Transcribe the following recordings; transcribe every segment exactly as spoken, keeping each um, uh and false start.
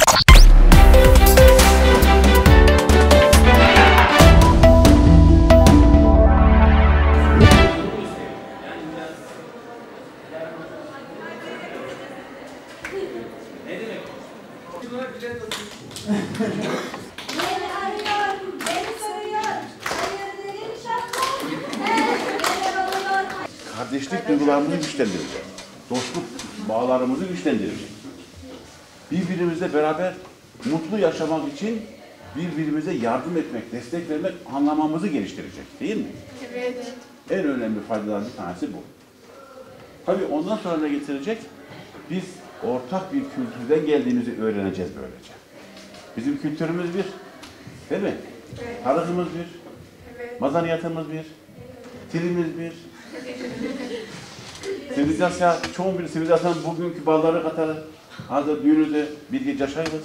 Kardeşlik duygularımızı güçlendirecek. Dostluk bağlarımızı güçlendirecek. Birbirimizle beraber mutlu yaşamak için birbirimize yardım etmek, destek vermek anlamamızı geliştirecek. Değil mi? Evet. En önemli faydalardan bir tanesi bu. Tabii ondan sonra ne getirecek? Biz ortak bir kültürden geldiğimizi öğreneceğiz böylece. Bizim kültürümüz bir. Değil mi? Evet. Tarihimiz bir. Evet. Madaniyetimiz bir. Dilimiz bir. Sivilizasyon, çoğun bir sivilizasyon bugünkü bağları katarı. Hazır düğünüzde bir gece yaşayırız.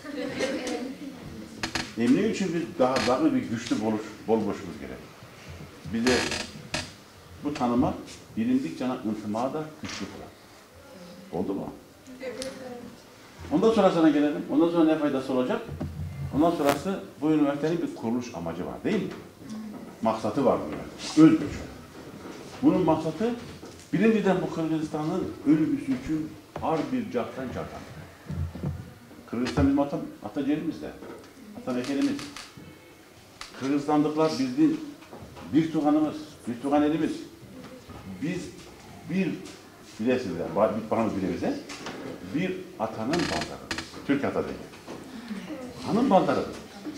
Eminim için bir daha daha bir güçlü boluş, bol boşumuz gerek. Bir de bu tanıma bilindik cana ıntımağı da güçlü kılar. Oldu mu? Evet. Ondan sonra sana gelelim. Ondan sonra ne faydası olacak? Ondan sonrası bu üniversitenin bir kuruluş amacı var değil mi? Maksatı var bunun. Özgür. Bunun maksatı birinciden bu Kırgızistan'ın ölümüsü için har bir cahtan cahtan. Kırgızistan bizim ata, atacerimiz de. Atamekelimiz. Kırgızistanlıklar bizim bir tuğanımız, bir tuğan elimiz. Biz bir bilesiniz, bana bile bize bir atanın baldarıdır. Türk ata değil. Hanın baldarıdır.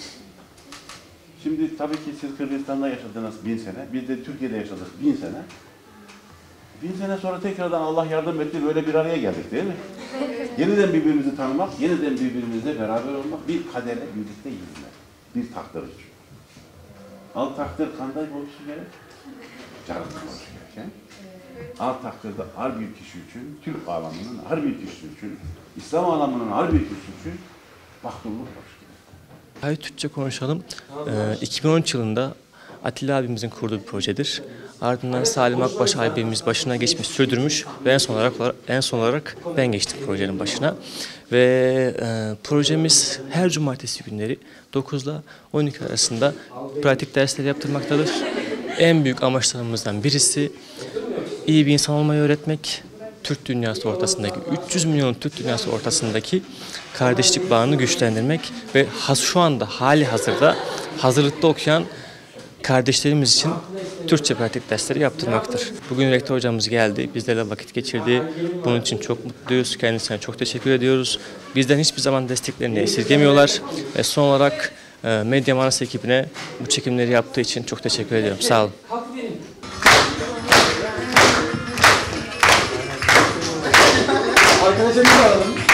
Şimdi tabii ki siz Kırgızistan'da yaşadınız bin sene, biz de Türkiye'de yaşadık bin sene. Bin sene sonra tekrardan Allah yardım etti, böyle bir araya geldik değil mi? Yeniden birbirimizi tanımak, yeniden birbirimizle beraber olmak, bir kadere birlikte yürümek, bir takdir için. Al takdir kanday oluşu gerek, canım oluşu gerek. Al takdirde her bir kişi için, Türk alamının her bir kişi için, İslam alamının her bir kişi için bahtırlık oluşu gerek. Hayır, Türkçe konuşalım. Ee, iki bin on üç yılında Atilla abimizin kurduğu bir projedir. Ardından Salim Akbaş abimiz başına geçmiş, sürdürmüş ve en son olarak en son olarak ben geçtim projenin başına. Ve e, projemiz her cumartesi günleri dokuz ile on iki arasında pratik dersler yaptırmaktadır. En büyük amaçlarımızdan birisi iyi bir insan olmayı öğretmek. Türk dünyası ortasındaki, üç yüz milyon Türk dünyası ortasındaki kardeşlik bağını güçlendirmek ve has, şu anda hali hazırda hazırlıkta okuyan kardeşlerimiz için Türkçe pratik dersleri yaptırmaktır. Bugün rektör hocamız geldi, bizlerle vakit geçirdi. Bunun için çok mutluyuz, kendisine çok teşekkür ediyoruz. Bizden hiçbir zaman desteklerini esirgemiyorlar. Ve son olarak e, Medya Manas ekibine bu çekimleri yaptığı için çok teşekkür ediyorum. Sağ olun. Arkadaşlarımızı alalım.